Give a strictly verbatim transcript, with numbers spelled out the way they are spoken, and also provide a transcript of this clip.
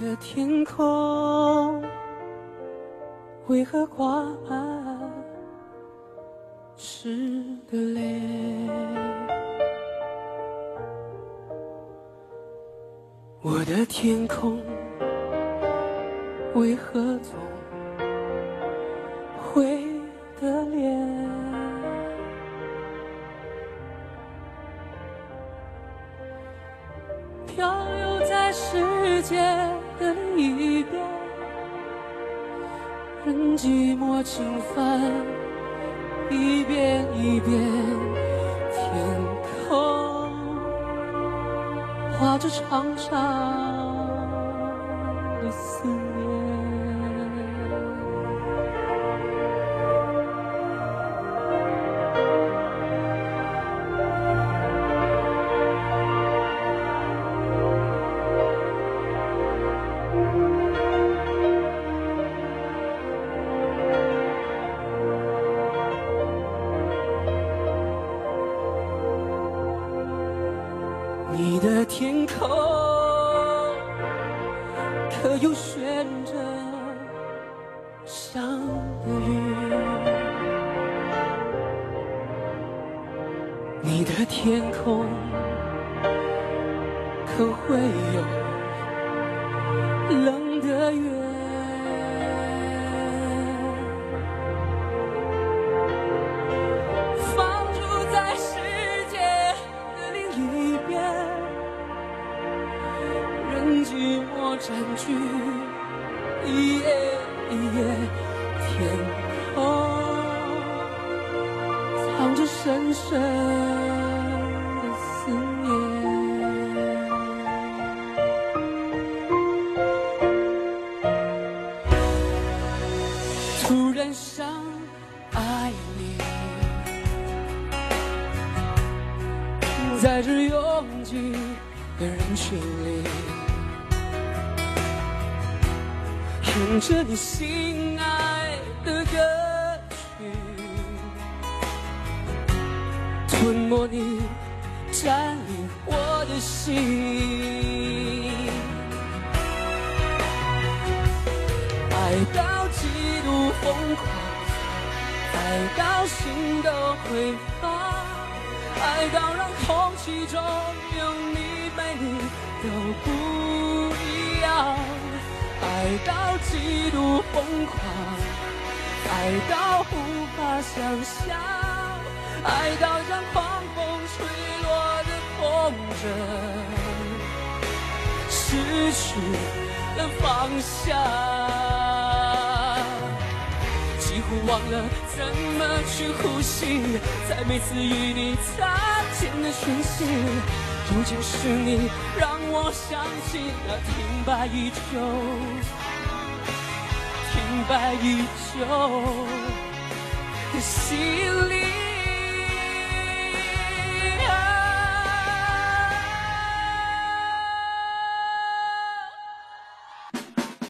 的天空为何挂满湿的泪？我的天空为何总灰的脸？漂流在世界的另一边，任寂寞侵犯，一遍一遍，天空画着长长的思念。你的天空可有悬着伤的云？你的天空可会有冷的月？放逐在世界的另一边，任寂寞占据一夜一夜，天空藏着深深的思念。突然想爱你，在这拥挤的人群里，哼着你心爱的歌曲，吞没你，占领我的心，爱到极度疯狂，爱到心都会放，爱到让空气中有你没你都不一样，爱到极度疯狂，爱到无法想象，爱到让狂风吹落的风筝失去了方向，几乎忘了怎么去呼吸，在每次与你擦肩的讯息，究竟是你让我想起那停摆已久，停摆已久的希